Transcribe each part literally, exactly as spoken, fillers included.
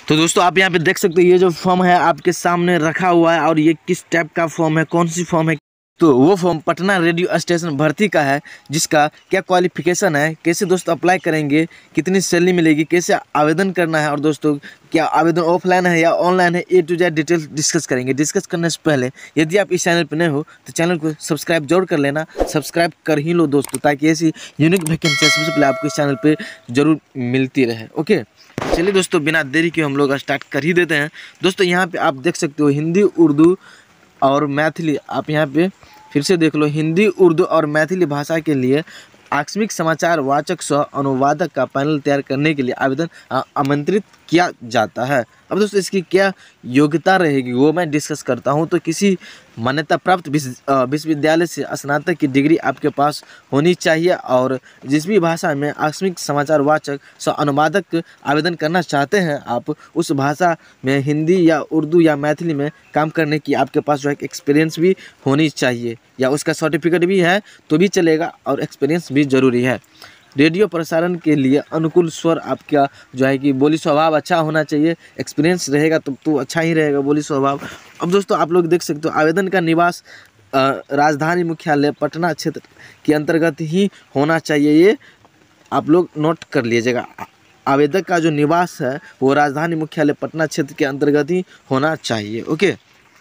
तो दोस्तों आप यहाँ पे देख सकते हो ये जो फॉर्म है आपके सामने रखा हुआ है और ये किस टाइप का फॉर्म है, कौन सी फॉर्म है। तो वो फॉर्म पटना रेडियो स्टेशन भर्ती का है, जिसका क्या क्वालिफिकेशन है, कैसे दोस्तों अप्लाई करेंगे, कितनी सैलरी मिलेगी, कैसे आवेदन करना है और दोस्तों क्या आवेदन ऑफलाइन है या ऑनलाइन है, A to Z details discuss करेंगे। डिस्कस करने से पहले यदि आप इस चैनल पर नए हो तो चैनल को सब्सक्राइब जरूर कर लेना, सब्सक्राइब कर ही लो दोस्तों, ताकि ऐसी यूनिक वैकेंसी सबसे पहले आपको इस चैनल पर जरूर मिलती रहे। ओके चलिए दोस्तों बिना देरी के हम लोग स्टार्ट कर ही देते हैं। दोस्तों यहाँ पे आप देख सकते हो हिंदी, उर्दू और मैथिली, आप यहाँ पे फिर से देख लो, हिंदी, उर्दू और मैथिली भाषा के लिए आकस्मिक समाचार वाचक सह अनुवादक का पैनल तैयार करने के लिए आवेदन आमंत्रित किया जाता है। अब दोस्तों इसकी क्या योग्यता रहेगी वो मैं डिस्कस करता हूं। तो किसी मान्यता प्राप्त विश्वविद्यालय से स्नातक की डिग्री आपके पास होनी चाहिए और जिस भी भाषा में आकस्मिक समाचार वाचक सह अनुवादक आवेदन करना चाहते हैं आप उस भाषा में हिंदी या उर्दू या मैथिली में काम करने की आपके पास जो है एक्सपीरियंस भी होनी चाहिए, या उसका सर्टिफिकेट भी है तो भी चलेगा और एक्सपीरियंस भी ज़रूरी है। रेडियो प्रसारण के लिए अनुकूल स्वर, आपका जो है कि बोली स्वभाव अच्छा होना चाहिए, एक्सपीरियंस रहेगा तब तो अच्छा ही रहेगा बोली स्वभाव। अब दोस्तों आप लोग देख सकते हो आवेदन का निवास राजधानी मुख्यालय पटना क्षेत्र के अंतर्गत ही होना चाहिए, ये आप लोग नोट कर लीजिएगा। आवेदक का जो निवास है वो राजधानी मुख्यालय पटना क्षेत्र के अंतर्गत ही होना चाहिए। ओके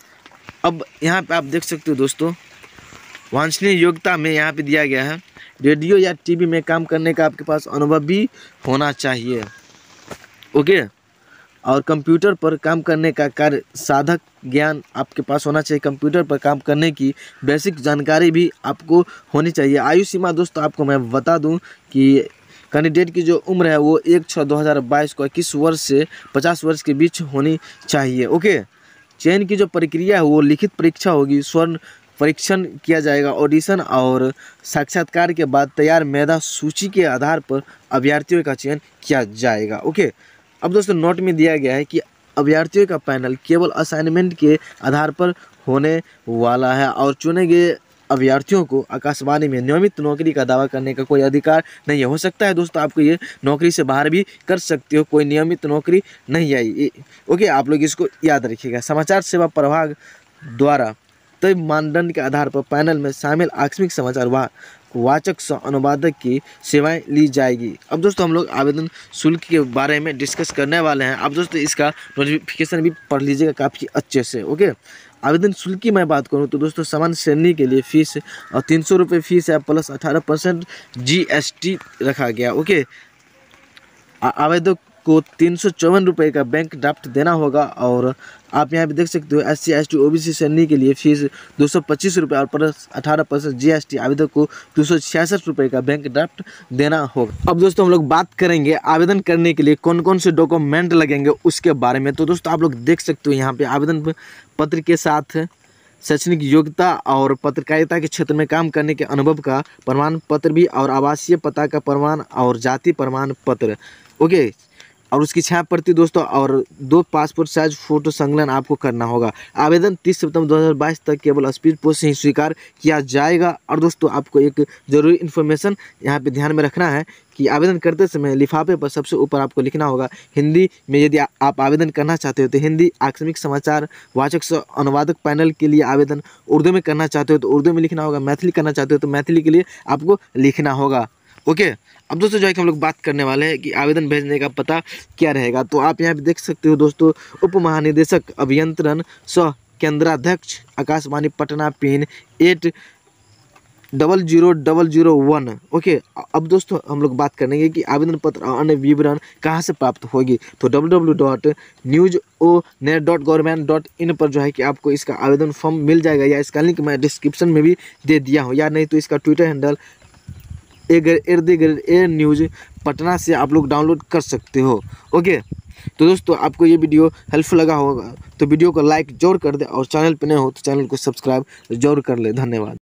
अब यहाँ पे आप देख सकते हो दोस्तों वांछनीय योग्यता में यहाँ पे दिया गया है रेडियो या टीवी में काम करने का आपके पास अनुभव भी होना चाहिए। ओके और कंप्यूटर पर काम करने का कार्य साधक ज्ञान आपके पास होना चाहिए, कंप्यूटर पर काम करने की बेसिक जानकारी भी आपको होनी चाहिए। आयु सीमा दोस्तों आपको मैं बता दूं कि कैंडिडेट की जो उम्र है वो एक छः दो हज़ार बाईस को इक्कीस वर्ष से पचास वर्ष के बीच होनी चाहिए। ओके चयन की जो प्रक्रिया है वो लिखित परीक्षा होगी, स्वर्ण परीक्षण किया जाएगा, ऑडिशन और साक्षात्कार के बाद तैयार मेधा सूची के आधार पर अभ्यर्थियों का चयन किया जाएगा। ओके अब दोस्तों नोट में दिया गया है कि अभ्यर्थियों का पैनल केवल असाइनमेंट के आधार पर होने वाला है और चुने गए अभ्यर्थियों को आकाशवाणी में नियमित नौकरी का दावा करने का कोई अधिकार नहीं है। हो सकता है दोस्तों आपको ये नौकरी से बाहर भी कर सकते हो, कोई नियमित नौकरी नहीं आई। ओके आप लोग इसको याद रखिएगा। समाचार सेवा प्रभाग द्वारा तय मानदंड के आधार पर पैनल में शामिल आकस्मिक समाचार वा वाचक सह अनुवादक की सेवाएं ली जाएगी। अब दोस्तों हम लोग आवेदन शुल्क के बारे में डिस्कस करने वाले हैं। अब दोस्तों इसका नोटिफिकेशन भी पढ़ लीजिएगा काफ़ी अच्छे से। ओके आवेदन शुल्क की मैं बात करूं तो दोस्तों सामान्य श्रेणी के लिए फीस और तीन सौ रुपये फीस है, प्लस अठारह परसेंट जी एस टी रखा गया। ओके आवेदक को तीन सौ चौवन रुपये का बैंक ड्राफ्ट देना होगा और आप यहाँ पे देख सकते हो S C S T O B C श्रेणी के लिए फीस दो सौ पच्चीस रुपये और प्लस अठारह परसेंट जी एस टी आवेदक को दो सौ छियासठ रुपये का बैंक ड्राफ्ट देना होगा। अब दोस्तों हम लोग बात करेंगे आवेदन करने के लिए कौन कौन से डॉक्यूमेंट लगेंगे उसके बारे में। तो दोस्तों आप लोग देख सकते हो यहाँ पे आवेदन पत्र के साथ शैक्षणिक योग्यता और पत्रकारिता के क्षेत्र में काम करने के अनुभव का प्रमाण पत्र भी और आवासीय पता का प्रमाण और जाति प्रमाण पत्र। ओके और उसकी छाया प्रति दोस्तों और दो पासपोर्ट साइज फोटो संकलन आपको करना होगा। आवेदन तीस सितंबर दो हज़ार बाईस तक केवल स्पीड पोस्ट से ही स्वीकार किया जाएगा। और दोस्तों आपको एक जरूरी इन्फॉर्मेशन यहाँ पे ध्यान में रखना है कि आवेदन करते समय लिफाफे पर सबसे ऊपर आपको लिखना होगा हिंदी में, यदि आप आवेदन करना चाहते हो तो हिंदी आकस्मिक समाचार वाचक सह अनुवादक पैनल के लिए आवेदन उर्दू में करना चाहते हो तो उर्दू में लिखना होगा, मैथिली करना चाहते हो तो मैथिली के लिए आपको लिखना होगा। ओके अब दोस्तों जो है कि हम लोग बात करने वाले हैं कि आवेदन भेजने का पता क्या रहेगा। तो आप यहाँ पे देख सकते हो दोस्तों उप महानिदेशक अभियंत्रण सह केंद्राध्यक्ष Akashvani Patna pin eight double zero double zero one. Okay अब दोस्तों हम लोग बात करेंगे कि आवेदन पत्र और अन्य विवरण कहाँ से प्राप्त होगी। तो W W W dot news O net dot government dot in पर जो है कि आपको इसका आवेदन फॉर्म मिल जाएगा, या इसका लिंक मैं डिस्क्रिप्शन में भी दे दिया हूँ, या नहीं तो इसका ट्विटर हैंडल इर्द गिर्द ए न्यूज़ पटना से आप लोग डाउनलोड कर सकते हो। ओके तो दोस्तों आपको ये वीडियो हेल्पफुल लगा होगा तो वीडियो को लाइक जरूर कर दे और चैनल पे नए हो तो चैनल को सब्सक्राइब जरूर कर ले। धन्यवाद।